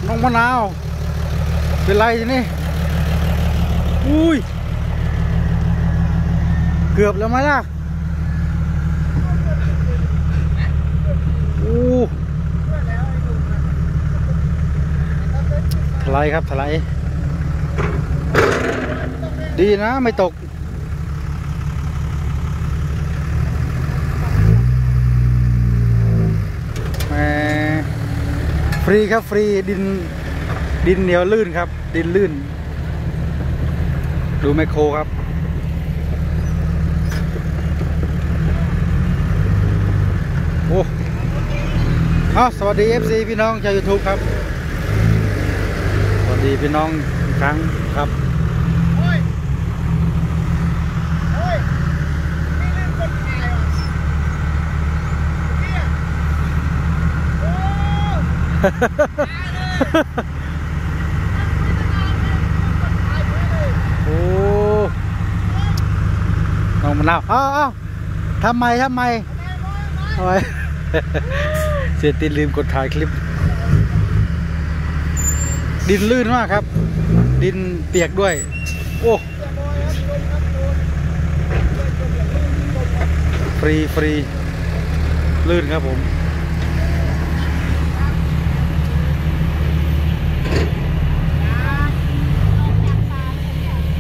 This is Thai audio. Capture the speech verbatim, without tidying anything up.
น้องมะนาวเป็นไรทีนี่อุ้ยเกือบแล้วไหมล่ะอู้ถลายครับถลายดีนะไม่ตกแหมฟรีครับฟรีดินดินเหนียวลื่นครับดินลื่นดูไมโครครับโอ้เอาสวัสดี เอฟ ซี พี่น้องชาว ยูทูบ ครับสวัสดีพี่น้องอีกครั้งครับโอ้น้องมะนาวอ้าวอ้าวทำไมทำไมทำไม เสียตินลืมกดถ่ายคลิปดินลื่นมากครับดินเปียกด้วยโอ้ฟรีฟรีลื่นครับผม